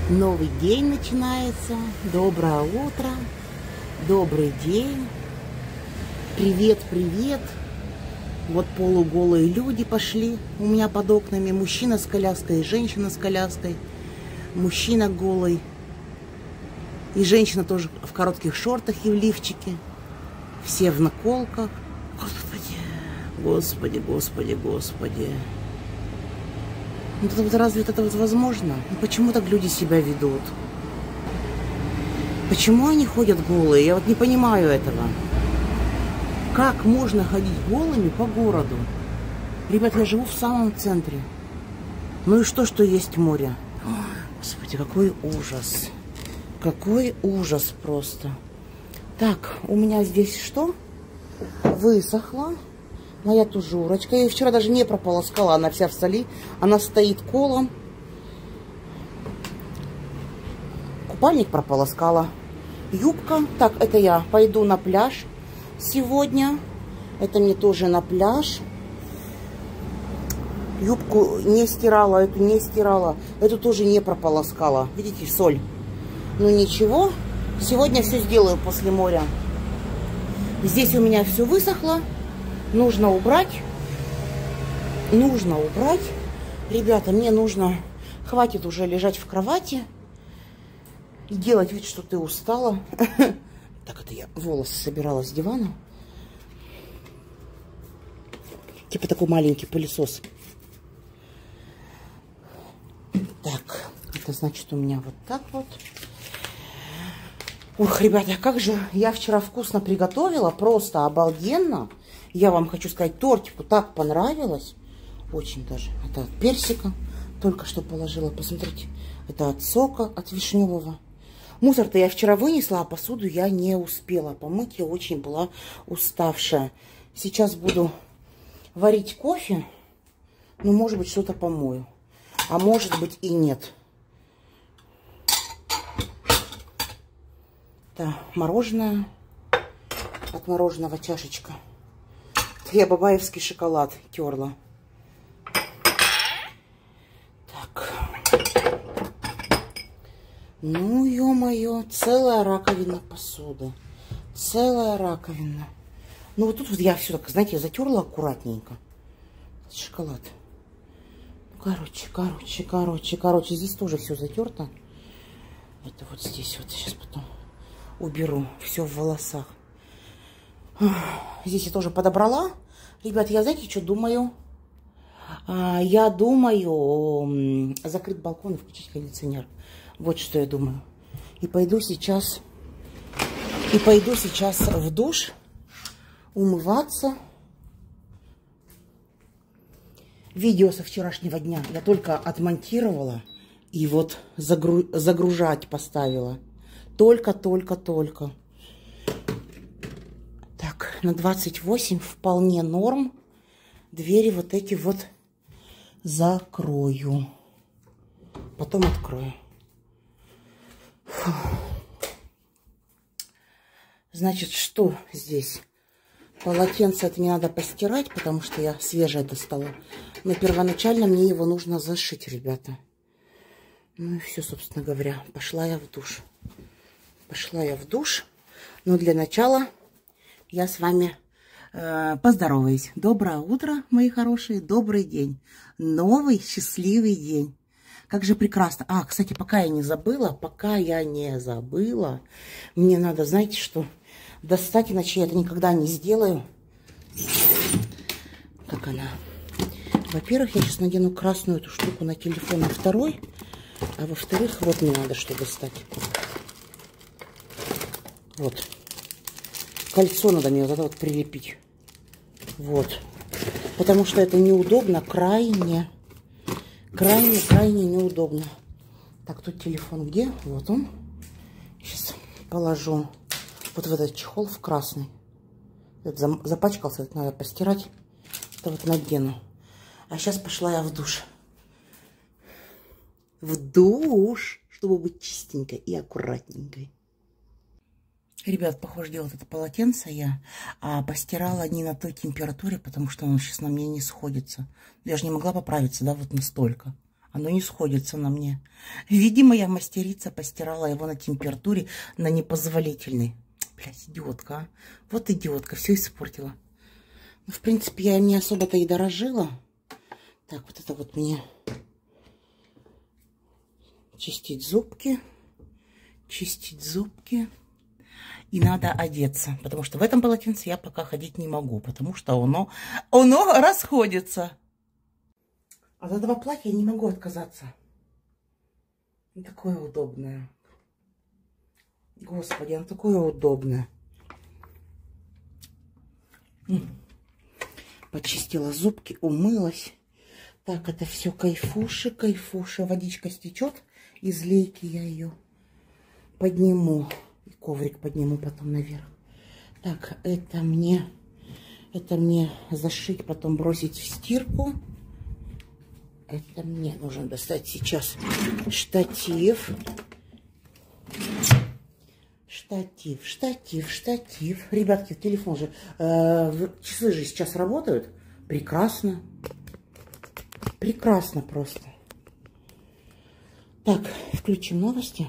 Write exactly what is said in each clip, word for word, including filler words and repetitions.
Новый день начинается. Доброе утро. Добрый день. Привет, привет. Вот полуголые люди пошли у меня под окнами. Мужчина с коляской и женщина с коляской. Мужчина голый. И женщина тоже в коротких шортах и в лифчике. Все в наколках. Господи, господи, господи, господи. Ну, это вот разве это вот возможно? Ну, почему так люди себя ведут? Почему они ходят голые? Я вот не понимаю этого. Как можно ходить голыми по городу? Ребят, я живу в самом центре. Ну и что, что есть море? О, господи, какой ужас. Какой ужас просто. Так, у меня здесь что? Высохла. Моя тужурочка. Я ее вчера даже не прополоскала. Она вся в соли. Она стоит колом. Купальник прополоскала. Юбка. Так, это я пойду на пляж сегодня. Это мне тоже на пляж. Юбку не стирала. Эту не стирала. Эту тоже не прополоскала. Видите, соль. Ну ничего. Сегодня все сделаю после моря. Здесь у меня все высохло. Нужно убрать. Нужно убрать. Ребята, мне нужно... Хватит уже лежать в кровати и делать вид, что ты устала. Так, это я волосы собирала с дивана. Типа такой маленький пылесос. Так, это значит у меня вот так вот. Ух, ребята, как же я вчера вкусно приготовила. Просто обалденно. Я вам хочу сказать, тортику так понравилось. Очень даже. Это от персика. Только что положила. Посмотрите. Это от сока, от вишневого. Мусор-то я вчера вынесла, а посуду я не успела помыть. Я очень была уставшая. Сейчас буду варить кофе. Ну, может быть, что-то помою. А может быть и нет. Это мороженое. От мороженого чашечка. Я бабаевский шоколад терла. Так. Ну, ё-моё, целая раковина посуды. Целая раковина. Ну, вот тут вот я все так, знаете, затерла аккуратненько. Шоколад. Короче, короче, короче, короче. Здесь тоже все затерто. Это вот здесь вот. Сейчас потом уберу все в волосах. Здесь я тоже подобрала. Ребят, я знаете, что думаю? А, я думаю закрыть балкон и включить кондиционер. Вот что я думаю. И пойду сейчас, и пойду сейчас в душ умываться. Видео со вчерашнего дня я только отмонтировала и вот загру... загружать поставила. Только, только, только. Так, на двадцать восемь вполне норм. Двери вот эти вот закрою. Потом открою. Фу. Значит, что здесь? Полотенце это не надо постирать, потому что я свежее достала. Но первоначально мне его нужно зашить, ребята. Ну и все, собственно говоря. Пошла я в душ. Пошла я в душ. Но для начала... Я с вами э, поздороваюсь. Доброе утро, мои хорошие. Добрый день. Новый счастливый день. Как же прекрасно. А, кстати, пока я не забыла, пока я не забыла, мне надо, знаете что, достать, иначе я это никогда не сделаю. Как она? Во-первых, я сейчас надену красную эту штуку на телефон, а второй, а во-вторых, вот мне надо что достать. Вот. Кольцо надо мне вот это вот прилепить. Вот. Потому что это неудобно. Крайне. Крайне, крайне неудобно. Так, тут телефон где? Вот он. Сейчас положу вот в этот чехол в красный. Этот запачкался, это надо постирать. Это вот надену. А сейчас пошла я в душ. В душ, чтобы быть чистенькой и аккуратненькой. Ребят, похоже, делать это полотенце я а, постирала не на той температуре, потому что оно сейчас на мне не сходится. Я же не могла поправиться, да, вот настолько. Оно не сходится на мне. Видимо, я мастерица, постирала его на температуре, на непозволительной. Блядь, идиотка, а. Вот идиотка, все испортила. Ну, в принципе, я не особо-то и дорожила. Так, вот это вот мне чистить зубки. Чистить зубки. И надо одеться, потому что в этом полотенце я пока ходить не могу, потому что оно, оно расходится. От этого платья я не могу отказаться. И такое удобное. Господи, оно такое удобное. Почистила зубки, умылась. Так, это все кайфуши, кайфуши. Водичка стечет из лейки, я ее подниму. И коврик подниму потом наверх. Так, это мне, это мне зашить, потом бросить в стирку. Это мне нужно достать сейчас штатив. Штатив, штатив, штатив. Ребятки, телефон же, э, часы же сейчас работают. Прекрасно. Прекрасно просто. Так, включим новости.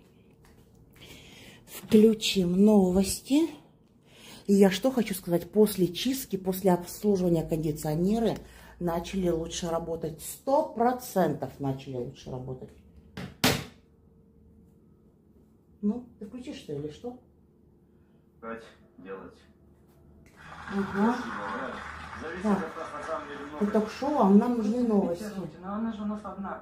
Включим новости. И я что хочу сказать, после чистки, после обслуживания кондиционеры начали лучше работать. Сто процентов начали лучше работать. Ну, ты включишь что или что? Делать. Ага. Так. Это ток-шоу, а нам нужны новости. Но она же у нас одна.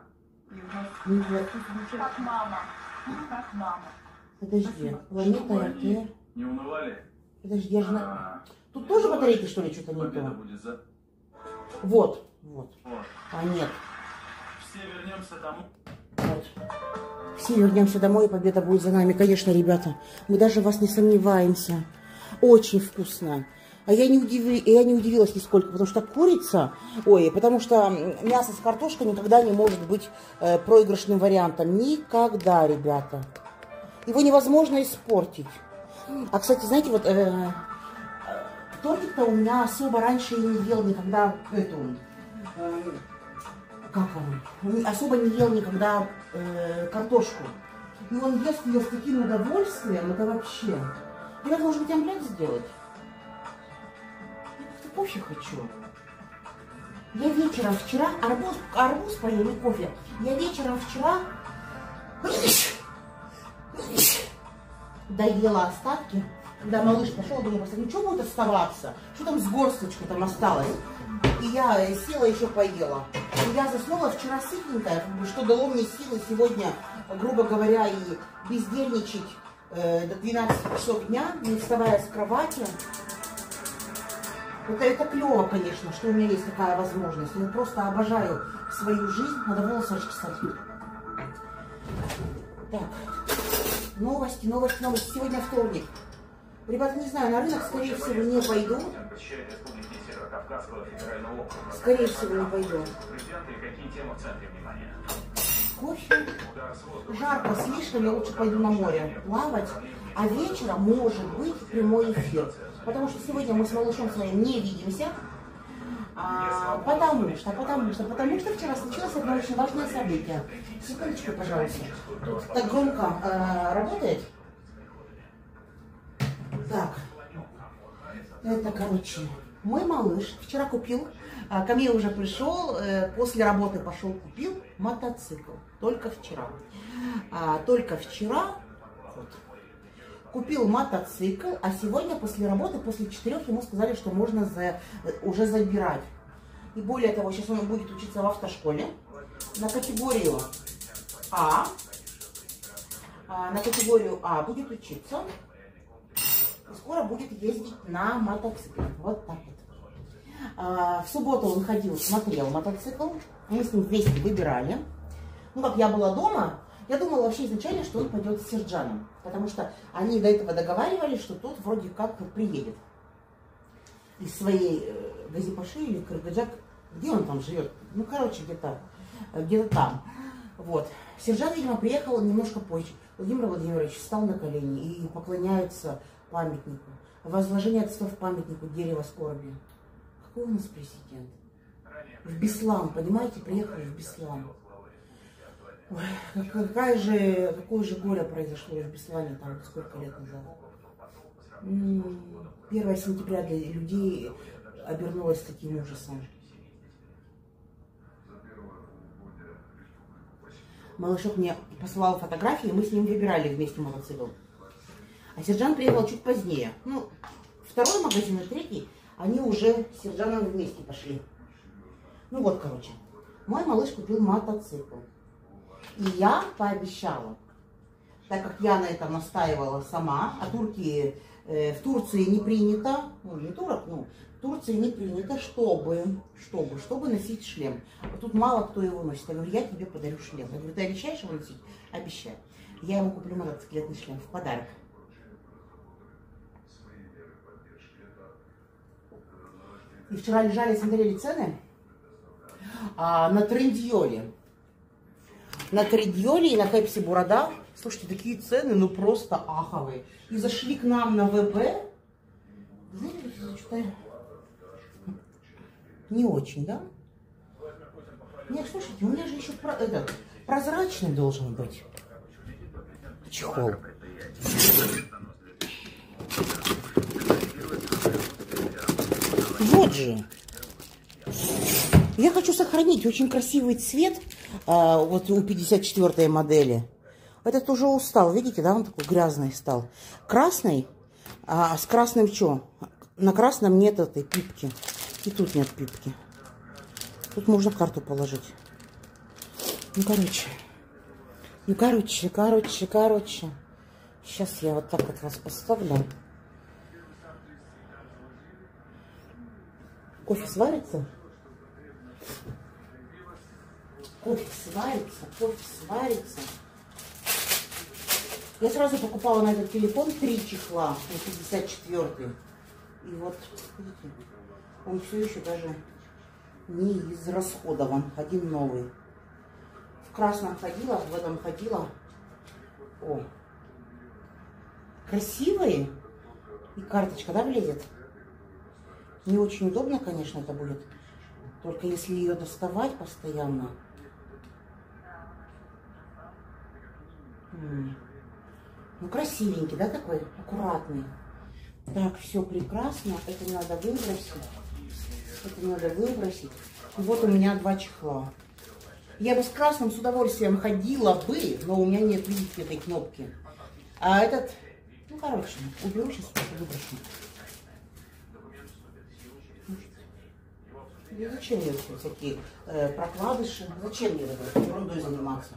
Как мама. Как мама. Подожди, планета РТ. Не унывали? Подожди, я же... А, тут тоже батарейки, что ли, что-то не то? Будет за... Вот, вот. вот. А нет. Все вернемся домой. Вот. Все вернемся домой, и победа будет за нами. Конечно, ребята, мы даже в вас не сомневаемся. Очень вкусно. А я не, удиви... я не удивилась нисколько, потому что курица... Ой, потому что мясо с картошкой никогда не может быть э, проигрышным вариантом. Никогда, ребята. Его невозможно испортить. А, кстати, знаете, вот э, тортик-то у меня особо раньше и не ел никогда эту, э, как он, особо не ел никогда э, картошку. И он ест ее с таким удовольствием, это вообще. Я, может быть, омлет сделать? Я как-то кофе хочу. Я вечером вчера, арбуз, арбуз поел и кофе. Я вечером вчера... доела остатки. Когда малыш пошел, думаю, ну что будет оставаться? Что там с горсточкой там осталось? И я села еще поела. И я заснула вчера сытненькая, что дало мне силы сегодня, грубо говоря, и бездельничать э, до двенадцати часов дня, не вставая с кровати. Это, это клево, конечно, что у меня есть такая возможность. Я просто обожаю свою жизнь. Надо волосы расчесать. Так. Новости, новости, новости. Сегодня вторник. Ребята, не знаю, на рынок, скорее всего, не пойду. Скорее всего, не пойду. Кофе. Жарко слишком, я лучше пойду на море плавать. А вечером может быть прямой эфир. Потому что сегодня мы с малышом своим не видимся. А, потому что, потому что, потому что вчера случилось одно очень важное событие. Секундочку, пожалуйста. Тут так громко э, работает. Так. Это, короче, мой малыш вчера купил, а, ко мне уже пришел, э, после работы пошел, купил мотоцикл. Только вчера. А, только вчера вот, купил мотоцикл, а сегодня после работы, после четырех, ему сказали, что можно за, уже забирать. И более того, сейчас он будет учиться в автошколе на категорию А. а на категорию А будет учиться. И скоро будет ездить на мотоцикле. Вот так вот. А, в субботу он ходил, смотрел мотоцикл. Мы с ним вместе выбирали. Ну, как я была дома, я думала вообще изначально, что он пойдет с Серджаном. Потому что они до этого договаривались, что тот вроде как приедет из своей э, Газипаши или Кыргыджак. Где он там живет? Ну, короче, где-то где-то там. Вот. Сержант, видимо, приехал немножко позже. Владимир Владимирович встал на колени и поклоняется памятнику. Возложение цветов памятнику, дерево скорби. Какой у нас президент? В Беслан, понимаете, приехал в Беслан. Ой, какая же, какое же горе произошло в Беслане там сколько лет назад. первое сентября для людей обернулось таким ужасом. Малышок мне посылал фотографии, мы с ним выбирали вместе мотоцикл. А Сержан приехал чуть позднее. Ну, второй магазин и третий, они уже с Сержаном вместе пошли. Ну вот, короче, мой малыш купил мотоцикл. И я пообещала, так как я на этом настаивала сама, а турки э, в Турции не принято, ну не турок, ну в Турции не принято, чтобы, чтобы, чтобы носить шлем. Вот тут мало кто его носит. Я говорю, я тебе подарю шлем. Я говорю, ты обещаешь его носить? Обещаю. Я ему куплю мотоциклетный шлем в подарок. И вчера лежали, смотрели цены а, на Трендьоле. На Трендьоле и на Пепси Борода. Слушайте, такие цены, ну просто аховые. И зашли к нам на ВП. Знаете, что-то не очень, да? Нет, слушайте, у меня же еще про, этот, прозрачный должен быть чехол. Вот же. Я хочу сохранить очень красивый цвет а, вот у пятьдесят четвёртой модели. Этот уже устал, видите, да, он такой грязный стал. Красный, а с красным что? На красном нет этой пипки. И тут нет пипки. Тут можно карту положить. Ну, короче. Ну, короче, короче, короче. Сейчас я вот так вот вас поставлю. Кофе сварится? Кофе сварится, кофе сварится. Я сразу покупала на этот телефон три чехла, на пятьдесят четвёртый. И вот, видите, он все еще даже не израсходован. Один новый. В красном ходила, в этом ходила. О, красивые. И карточка, да, влезет? Не очень удобно, конечно, это будет. Только если ее доставать постоянно. Ну, красивенький, да, такой? Аккуратный. Так, все прекрасно. Это надо выбросить. Это надо выбросить. И вот у меня два чехла. Я бы с красным с удовольствием ходила бы, но у меня нет, видите, этой кнопки. А этот, ну, короче, уберу сейчас, выброшу. И зачем мне всякие э, прокладыши? Зачем мне этой ерундой заниматься?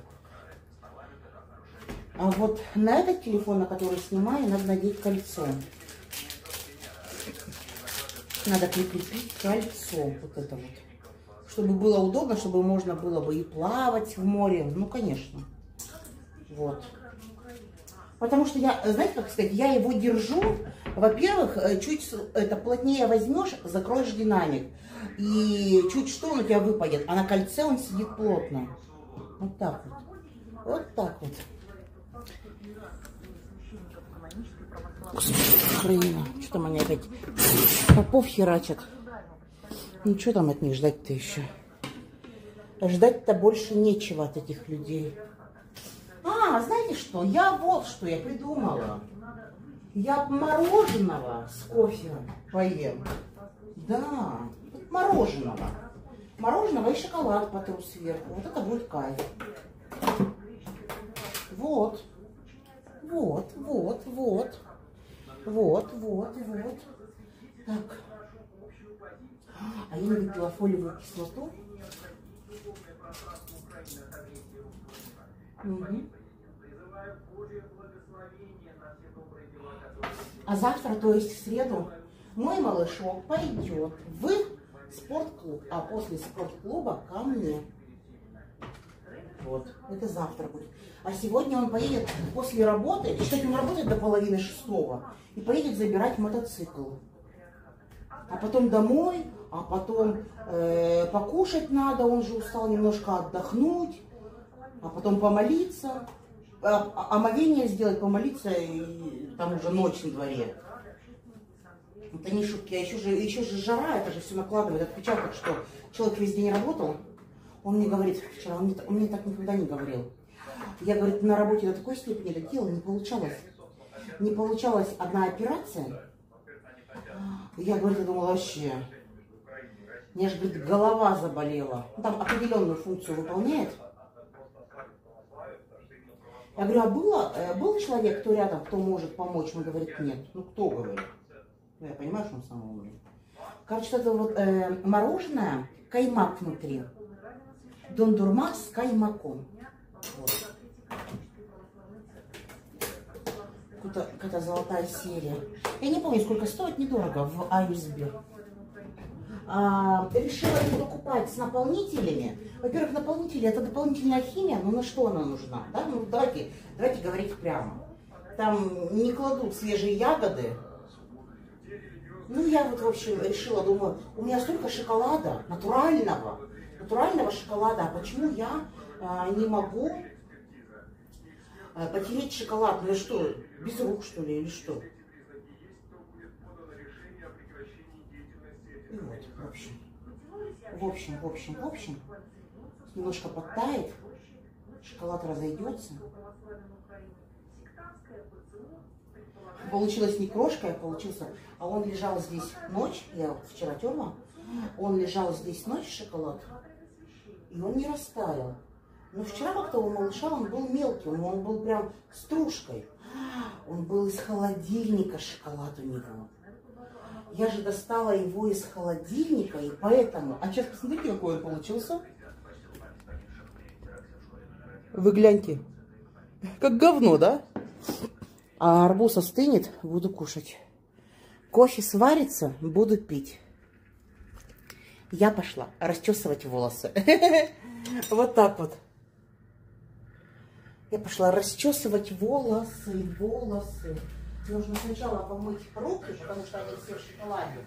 А вот на этот телефон, на который снимаю, надо надеть кольцо. Надо прикрепить кольцо. Вот это вот. Чтобы было удобно, чтобы можно было бы и плавать в море. Ну, конечно. Вот. Потому что я, знаете, как сказать, я его держу. Во-первых, чуть это плотнее возьмешь, закроешь динамик. И чуть что он у тебя выпадет. А на кольце он сидит плотно. Вот так вот. Вот так вот. Хрена. Что там они опять попов херачат? Ну, что там от них ждать-то еще? Ждать-то больше нечего от этих людей. А, знаете что? Я вот что я придумала. Я мороженого с кофе поем. Да, мороженого. Мороженого и шоколад потру сверху. Вот это будет кайф. Вот. Вот, вот, вот. Вот, вот, вот. Так. А я не выпила фолиевую кислоту. Угу. А завтра, то есть в среду, мой малышок пойдет в спортклуб, а после спортклуба ко мне. Вот, это завтра будет. А сегодня он поедет после работы, кстати, он работает до половины шестого, и поедет забирать мотоцикл. А потом домой, а потом э, покушать надо, он же устал немножко отдохнуть, а потом помолиться, а, омовение сделать, помолиться, и там уже ночь на дворе. Это не шутки, а еще же, еще же жара, это же все накладывает отпечаток, что человек весь день работал. Он мне говорит вчера, он мне, он мне так никогда не говорил. Я, говорит, на работе до такой степени это делала, не получалось. Не получалась одна операция. Я, говорит, я думала, вообще, у меня же, говорит, голова заболела. Там определенную функцию выполняет. Я говорю, а было, был человек, кто рядом, кто может помочь? Он говорит, нет. Ну, кто, говорит? Я понимаю, что он сам умный. Короче, это вот э, мороженое, каймак внутри. Дондурма с каймаком. Вот. Какая-то золотая серия. Я не помню, сколько стоит, недорого, в Айсбе. А, решила не покупать с наполнителями. Во-первых, наполнители это дополнительная химия, но на что она нужна? Да? Ну, давайте, давайте говорить прямо. Там не кладут свежие ягоды. Ну, я вот, в общем, решила, думаю, у меня столько шоколада, натурального, натурального шоколада, а почему я а, не могу а, потереть шоколад? Ну, я что, без рук, что ли, или что? И вот, в общем, в общем, в общем, в общем, немножко подтает, шоколад разойдется. Получилось не крошка, а получился, а он лежал здесь ночь, я вчера терла, он лежал здесь ночь, шоколад, и он не растаял. Но вчера как-то у малыша он был мелкий, он был прям стружкой. Он был из холодильника, шоколад у него. Я же достала его из холодильника, и поэтому... А сейчас посмотрите, какой он получился. Вы гляньте. Как говно, да? А арбуз остынет, буду кушать. Кофе сварится, буду пить. Я пошла расчесывать волосы. Вот так вот. Я пошла расчесывать волосы, волосы. Нужно сначала помыть руки, потому что они все в шоколаде.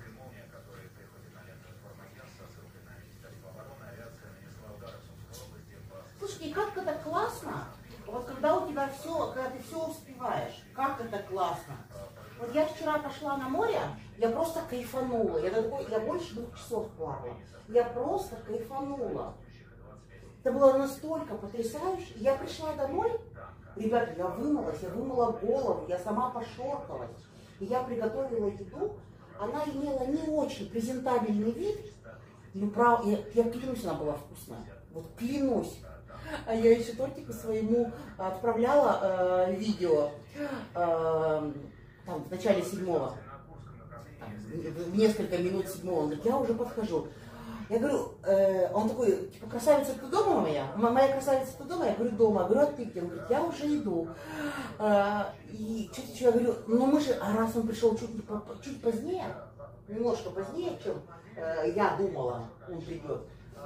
Слушайте, как это классно, вот когда у тебя все, когда ты все успеваешь, как это классно. Вот я вчера пошла на море, я просто кайфанула. Я, такой, я больше двух часов плавала. Я просто кайфанула. Это было настолько потрясающе. Я пришла домой, ребята, я вымылась, я вымыла голову, я сама пошоркалась. И я приготовила еду. Она имела не очень презентабельный вид. Ну, прав, я, я клянусь, она была вкусная. Вот клянусь. А я еще тортику своему отправляла э, видео э, там, в начале седьмого. Там, в несколько минут седьмого. Он говорит, я уже подхожу. Я говорю, э, он такой, типа, красавица, ты дома моя? Моя красавица, ты дома? Я говорю, дома. Я говорю, а ты где? Он говорит, я уже иду. А, и чуть-чуть я говорю, ну мы же, а раз он пришел чуть, чуть позднее, немножко позднее, чем э, я думала, он придет.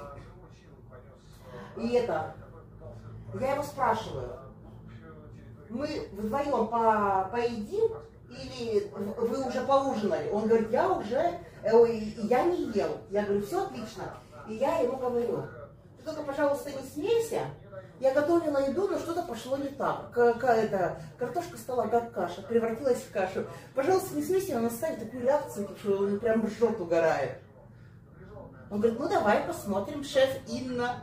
И это, я его спрашиваю, мы вдвоем по, поедим или вы уже поужинали? Он говорит, я уже, ой, я не ел. Я говорю, все отлично. И я ему говорю, ты только, пожалуйста, не смейся. Я готовила еду, но что-то пошло не так. Как, это, картошка стала как каша, превратилась в кашу. Пожалуйста, не смейся, он оставит такую реакцию, что он прям ржет, угорает. Он говорит, ну давай посмотрим, шеф Инна.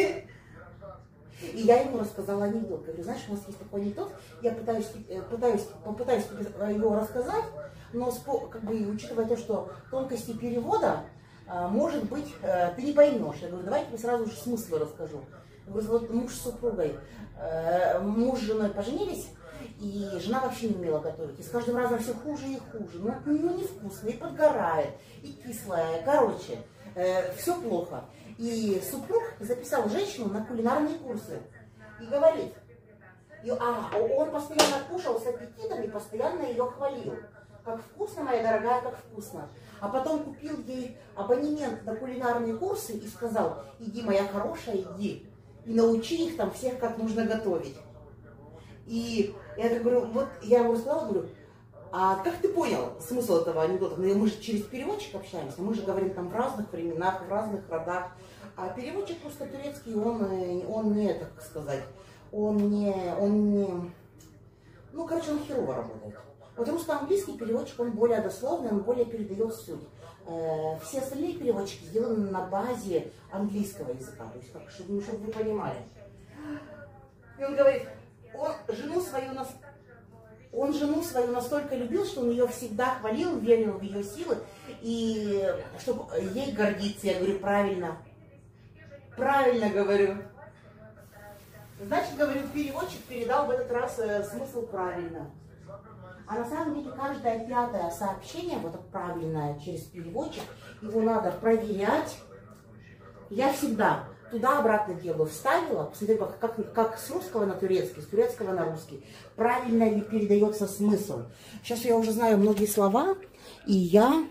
И я ему рассказала анекдот. Говорю, знаешь, у нас есть такой анекдот, я пытаюсь, пытаюсь, попытаюсь его рассказать, но как бы, учитывая то, что тонкости перевода, может быть, ты не поймешь. Я говорю, давай я тебе сразу же смысл расскажу. Я говорю, вот муж с супругой, муж с женой поженились, и жена вообще не умела готовить. И с каждым разом все хуже и хуже. Ну, ну невкусно, и подгорает, и кислое. Короче, все плохо. И супруг записал женщину на кулинарные курсы. И говорит, и, а, он постоянно кушал с аппетитом и постоянно ее хвалил. Как вкусно, моя дорогая, как вкусно. А потом купил ей абонемент на кулинарные курсы и сказал, иди, моя хорошая, иди. И научи их там всех, как нужно готовить. И я так говорю, вот я ему рассказала, говорю, а как ты понял смысл этого анекдота? Мы же через переводчик общаемся, мы же говорим там в разных временах, в разных родах. А переводчик просто турецкий, он, он не, так сказать, он не, он не, ну, короче, он херово работает. Вот русско-английский переводчик, он более дословный, он более передает суть. Все остальные переводчики сделаны на базе английского языка, то есть, как, чтобы, чтобы вы понимали. И он говорит, он жену свою нас... Он жену свою настолько любил, что он ее всегда хвалил, верил в ее силы, и чтобы ей гордиться. Я говорю, правильно. Правильно говорю. Значит, говорю, переводчик передал в этот раз э, смысл правильно. А на самом деле каждое пятое сообщение, вот это правильное через переводчик, его надо проверять. Я всегда туда-обратно делаю, вставила, посмотрела, как, как, как с русского на турецкий, с турецкого на русский, правильно ли передается смысл. Сейчас я уже знаю многие слова, и я,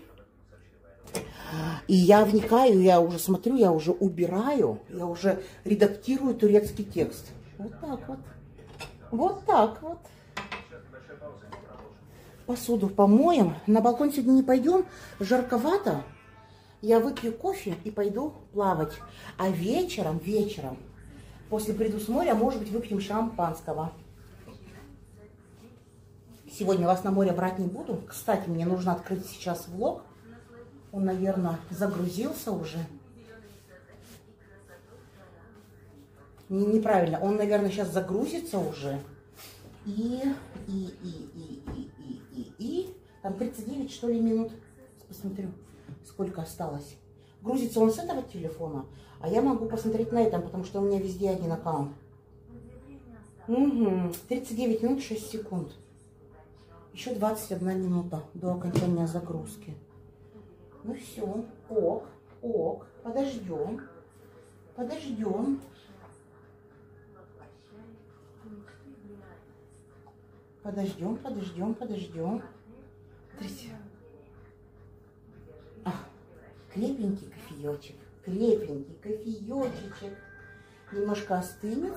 и я вникаю, я уже смотрю, я уже убираю, я уже редактирую турецкий текст. Вот так вот. Вот так вот. Посуду помоем. На балкон сегодня не пойдем, жарковато. Я выпью кофе и пойду плавать. А вечером, вечером, после приду с моря, может быть, выпьем шампанского. Сегодня вас на море брать не буду. Кстати, мне нужно открыть сейчас влог. Он, наверное, загрузился уже. Не, неправильно. Он, наверное, сейчас загрузится уже. И, и, и, и, и, и, и, и. Там тридцать девять, что ли, минут. Посмотрю, сколько осталось. Грузится он с этого телефона, а я могу посмотреть на этом, потому что у меня везде один аккаунт. Угу. тридцать девять минут шесть секунд. Еще двадцать одна минута до окончания загрузки. Ну все. Ок, ок. Подождем. Подождем. Подождем, подождем, подождем. Смотрите. А, крепенький кофеечек. Крепенький кофеечек. Немножко остынет.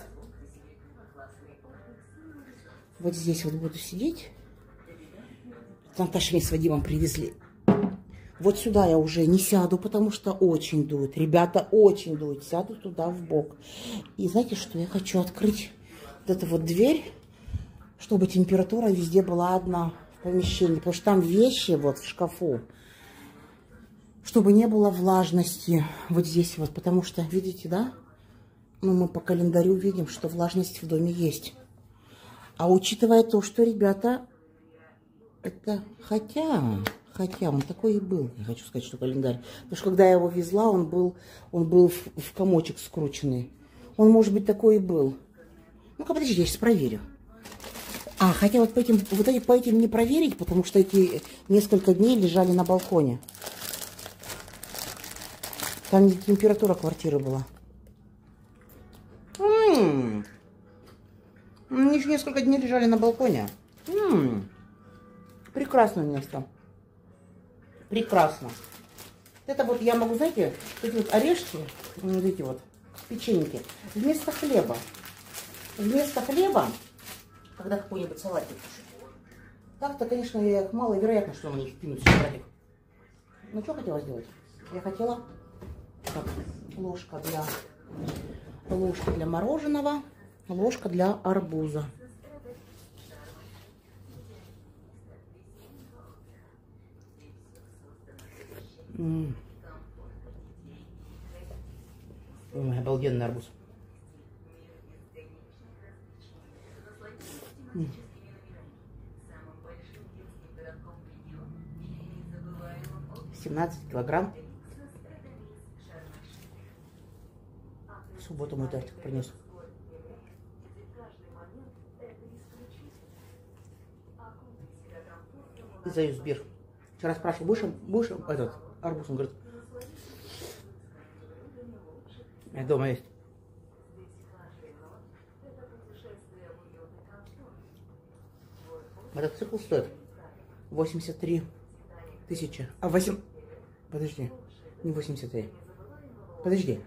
Вот здесь вот буду сидеть. Наташа мне с Вадимом привезли. Вот сюда я уже не сяду, потому что очень дует. Ребята, очень дует. Сяду туда в бок. И знаете что? Я хочу открыть вот эту вот дверь, чтобы температура везде была одна в помещении. Потому что там вещи вот в шкафу. Чтобы не было влажности вот здесь вот. Потому что, видите, да? Ну, мы по календарю видим, что влажность в доме есть. А учитывая то, что, ребята, это хотя... Хотя он такой и был. Я хочу сказать, что календарь. Потому что когда я его везла, он был, он был в, в комочек скрученный. Он, может быть, такой и был. Ну-ка, подожди, я сейчас проверю. А, хотя вот по этим, вот эти, по этим не проверить, потому что эти несколько дней лежали на балконе. Там температура квартиры была. М-м-м. Они же несколько дней лежали на балконе. М-м. Прекрасное место. Прекрасно. Это вот я могу, знаете, эти вот орешки, вот эти вот печеньки, вместо хлеба. Вместо хлеба, когда какой-нибудь салатик кушать. Так-то, конечно, маловероятно, что на них кинуть салатик. Ну, что хотела сделать? Я хотела так, ложка для, ложка для мороженого, ложка для арбуза. М-м. Ой, обалденный арбуз. М-м. семнадцать килограмм. В субботу мой тортик принес. Из-за Сбер. Вчера спрашивал, будешь, будешь этот арбуз? Он говорит, я дома есть. Этот цикл стоит восемьдесят три тысячи. А восемь... Подожди. Не восемьдесят три. Подожди.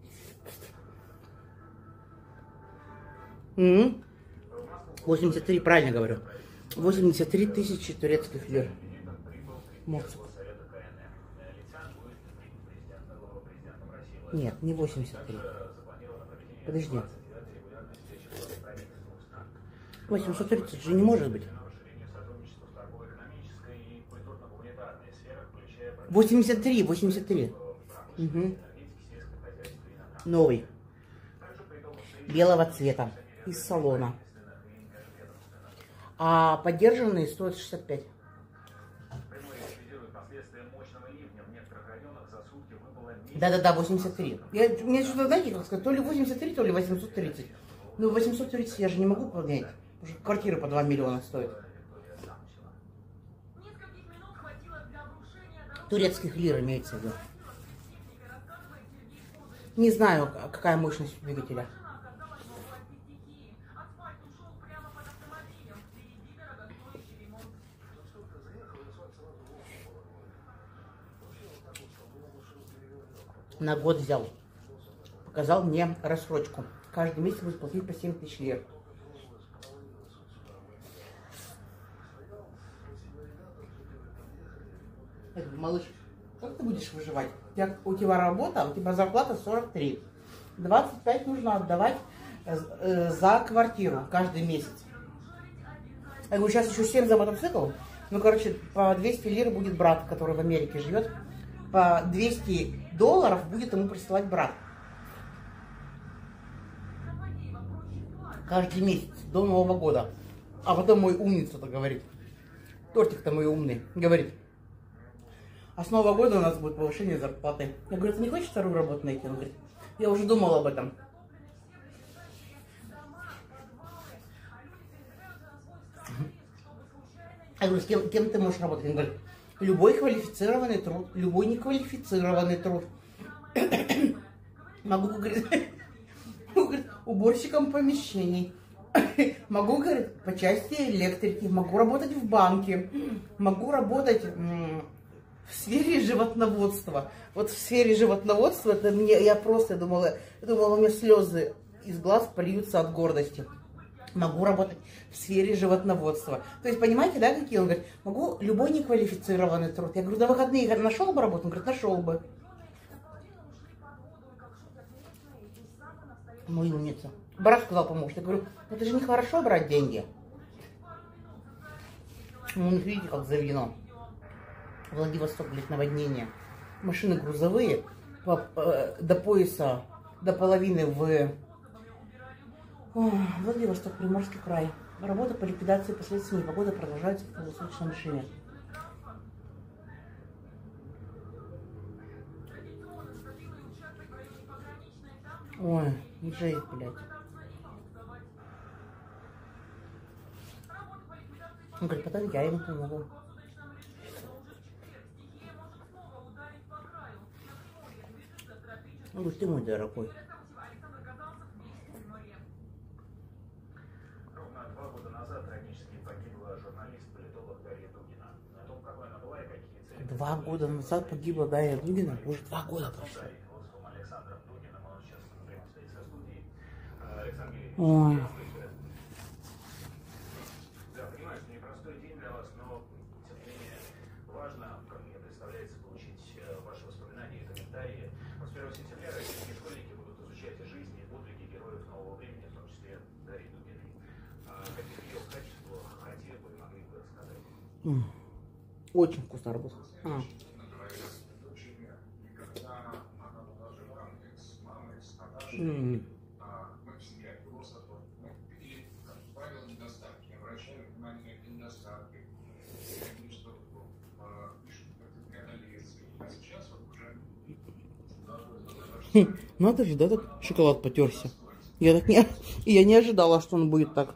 М-м. восемьдесят три, правильно говорю. восемьдесят три тысячи турецких лир. Моцик. Нет, не восемьдесят три. Подожди. восемьсот тридцать же не может быть. восемьдесят три, восемьдесят три. Угу. Новый. Белого цвета. из салона. А подержанные стоят шестьдесят пять. Да-да-да, восемьдесят три. Я, мне что-то, знаете, как сказать, то ли восемьдесят три, то ли восемьсот тридцать. Ну, восемьсот тридцать я же не могу поднять, потому что квартира по два миллиона стоит. Турецких лир имеется в виду. Не знаю, какая мощность двигателя. На год взял. Показал мне рассрочку. Каждый месяц будет платить по семь тысяч лир. Я говорю, малыш, как ты будешь выживать? У тебя, у тебя работа, у тебя зарплата сорок три. двадцать пять нужно отдавать э, за квартиру каждый месяц. Я говорю, сейчас еще семь за мотоцикл. Ну, короче, по двести лир будет брат, который в Америке живет. По двести долларов будет ему присылать брат. Каждый месяц до Нового года. А потом мой умница-то говорит. Тортик-то мой умный. Говорит. А с Нового года у нас будет повышение зарплаты. Я говорю, ты не хочешь вторую работу найти? Он говорит, я уже думал об этом. Я говорю, с кем, кем ты можешь работать? Он говорит, любой квалифицированный труд, любой неквалифицированный труд. Могу, говорит, говорит, уборщиком помещений. Могу, говорит, по части электрики. Могу работать в банке. Могу работать в сфере животноводства. Вот в сфере животноводства это мне, я просто думала, думала, у меня слезы из глаз польются от гордости. Могу работать в сфере животноводства. То есть, понимаете, да, какие? Он говорит, могу любой неквалифицированный труд. Я говорю, на выходные я нашел бы работу? Он говорит, нашел бы. Мой умница. Брат сказал помочь. Я говорю, это же нехорошо брать деньги. Ну, видите, как заведено. Владивосток, блядь, наводнение. Машины грузовые по, по, до пояса, до половины в... О, Владивосток, Приморский край. Работа по ликвидации последствий непогоды продолжается в круглосуточном режиме. Ой, жесть, блядь. Он говорит, потом я ему помогу. Он говорит, ты мой дорогой. Два года назад погибла Дарья Дугина. Уже два года прошло. Ой. Да, понимаю, что непростой день для вас, но тем не менее важно, как мне представляется, получить ваши воспоминания и комментарии. С первого сентября российские школьники будут изучать жизнь и подвиги героев нового времени, в том числе Дарьи Дугиной. О каких ее качествах хотели бы, могли бы рассказать? Очень вкусно арбуз. А. Mm. Надо же, да, так шоколад потерся. Я так не, я не ожидала, что он будет так.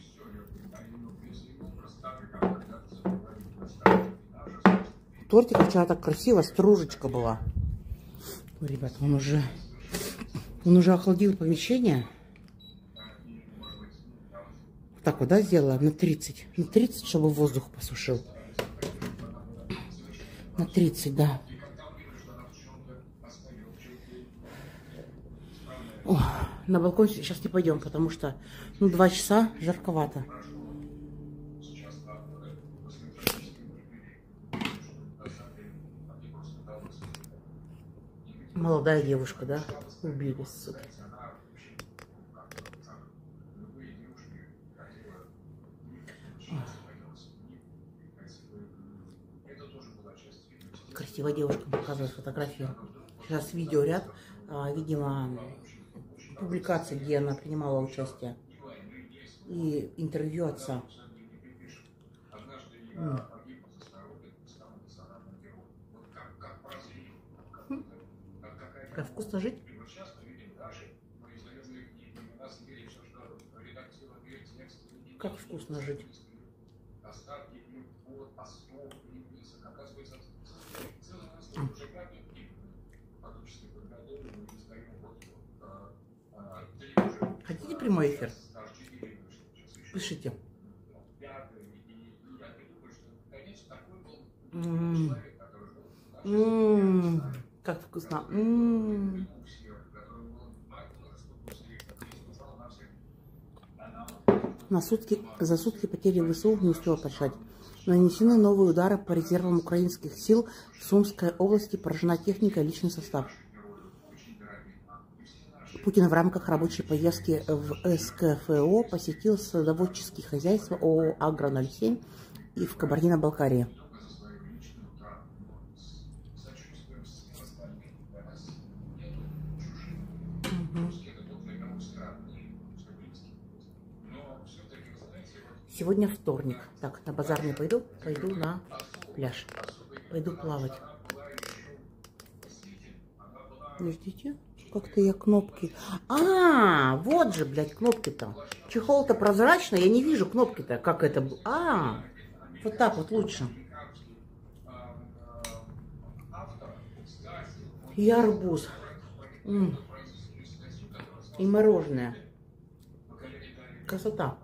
Тортик вчера так красиво, стружечка была. Ой, ребята, он уже, он уже охладил помещение. Так вот, да, сделала на тридцать. На тридцать, чтобы воздух посушил. На тридцать, да. О, на балкон сейчас не пойдем, потому что, ну, два часа жарковато. Молодая девушка, да? Убили, сука. Красивая девушка показывает фотографию. Сейчас видеоряд, видимо, публикации, где она принимала участие. и интервью отца. М. Как вкусно жить. Как вкусно жить. Хотите прямой эфир? Пишите. М-м-м. М-м-м. Как вкусно. М-м-м. На сутки, за сутки потери ВСУ не успела подшать. Нанесены новые удары по резервам украинских сил. В Сумской области поражена техника и личный состав. Путин в рамках рабочей поездки в СКФО посетил садоводческие хозяйства ООО «Агро ноль семь» и в Кабардино-Балкарии. Сегодня вторник. Так, на базар не пойду, пойду на пляж. Пойду плавать. Подождите, как-то я кнопки... А, вот же, блядь, кнопки-то. Чехол-то прозрачный, я не вижу кнопки-то. Как это... А, вот так вот лучше. И арбуз. М-м. И мороженое. Красота.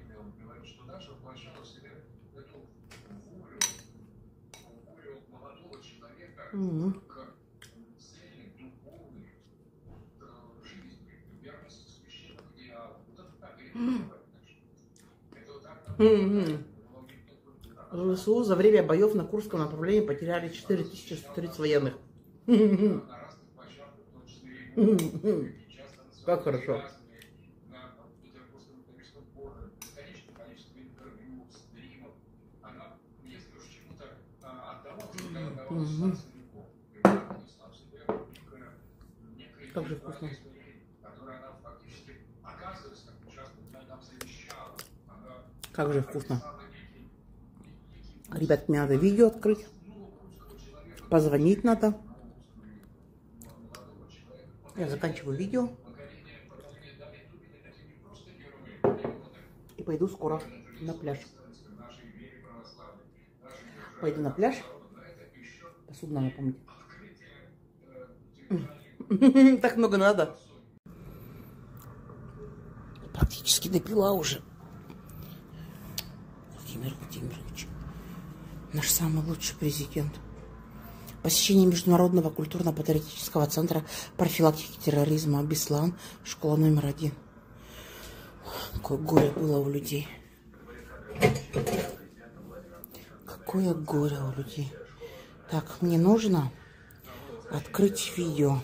Mm-hmm. Mm-hmm. ВСУ за время боев на Курском направлении потеряли четыре тысячи сто тридцать военных. Mm-hmm. Mm-hmm. Как хорошо. Mm-hmm. Как же вкусно. Как же вкусно. Ребят, мне надо видео открыть. Позвонить надо. Я заканчиваю видео. И пойду скоро на пляж. Пойду на пляж. Посуду надо помыть. Так много надо. Практически допила уже. Владимир Владимирович. Наш самый лучший президент. Посещение Международного культурно-патриотического центра профилактики терроризма Беслан. Школа номер один. Какое горе было у людей. Какое горе у людей. Так, мне нужно открыть видео.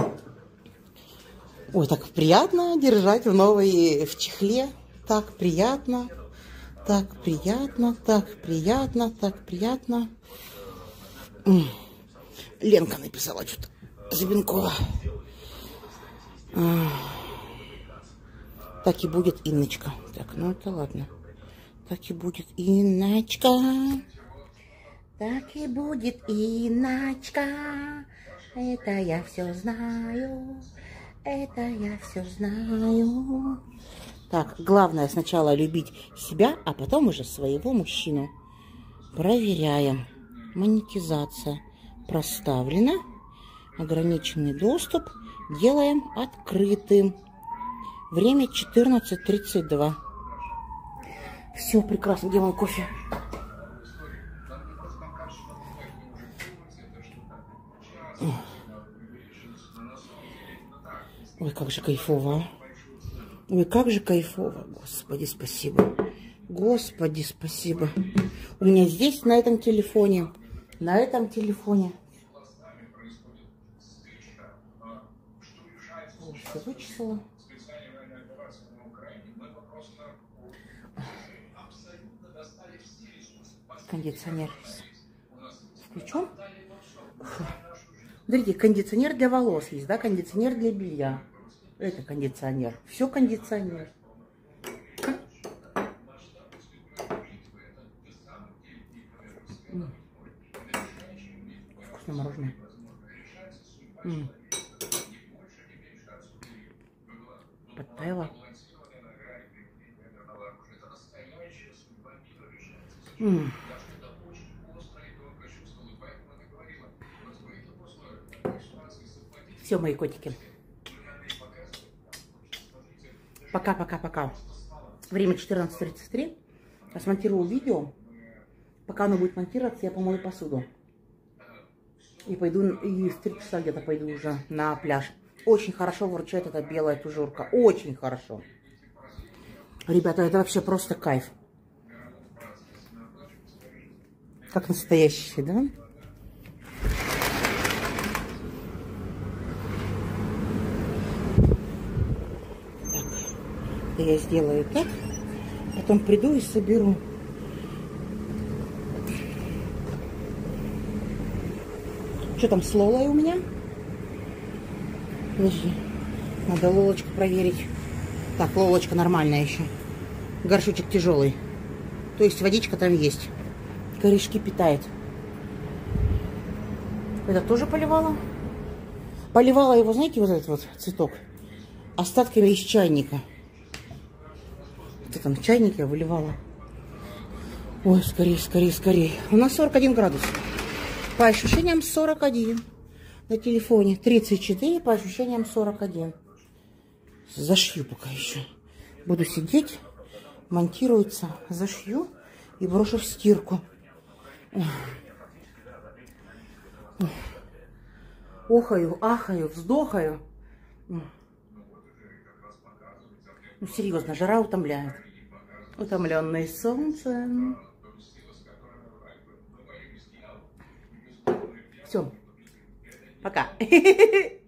Ой, так приятно держать в новой, в чехле. Так приятно. Так приятно, так приятно, так приятно. Ленка написала что-то. Зубенкова. Так и будет Инночка. Так, ну это ладно. Так и будет Инночка. Так и будет Инночка. Это я все знаю. Это я все знаю. Так, главное сначала любить себя, а потом уже своего мужчину. Проверяем. Монетизация проставлена. Ограниченный доступ делаем открытым. Время четырнадцать тридцать два. Все прекрасно. Где мой кофе? Ой, как же кайфово. Ой, как же кайфово. Господи, спасибо. Господи, спасибо. У меня здесь, на этом телефоне, на этом телефоне. О, все вычислила. Кондиционер включен. Фу. Смотрите, кондиционер для волос есть, да, кондиционер для белья. Это кондиционер. Все кондиционер. М. Вкусное мороженое. М. Подтаяло. М. Все, мои котики. Пока-пока-пока. Время четырнадцать тридцать три. Я смонтирую видео. Пока оно будет монтироваться, я помою посуду. И пойду, и в три часа где-то пойду уже на пляж. Очень хорошо выручает эта белая тужурка. Очень хорошо. Ребята, это вообще просто кайф. Как настоящий, да? Так, я сделаю так. Потом приду и соберу. Что там с Лолой у меня? Подожди. Надо Лолочку проверить. Так, Лолочка нормальная еще. Горшочек тяжелый. То есть водичка там есть. Корешки питает. Это тоже поливала? Поливала его, знаете, вот этот вот цветок остатками из чайника. Что там, в чайнике я выливала. Ой, скорее, скорее, скорее. У нас сорок один градус. По ощущениям сорок один. На телефоне тридцать четыре, по ощущениям сорок один. Зашью пока еще. Буду сидеть, монтируется, зашью и брошу в стирку. Охаю, ахаю, вздохаю. Ну, серьезно, жара утомляет. Утомленное солнцем. Все. Пока.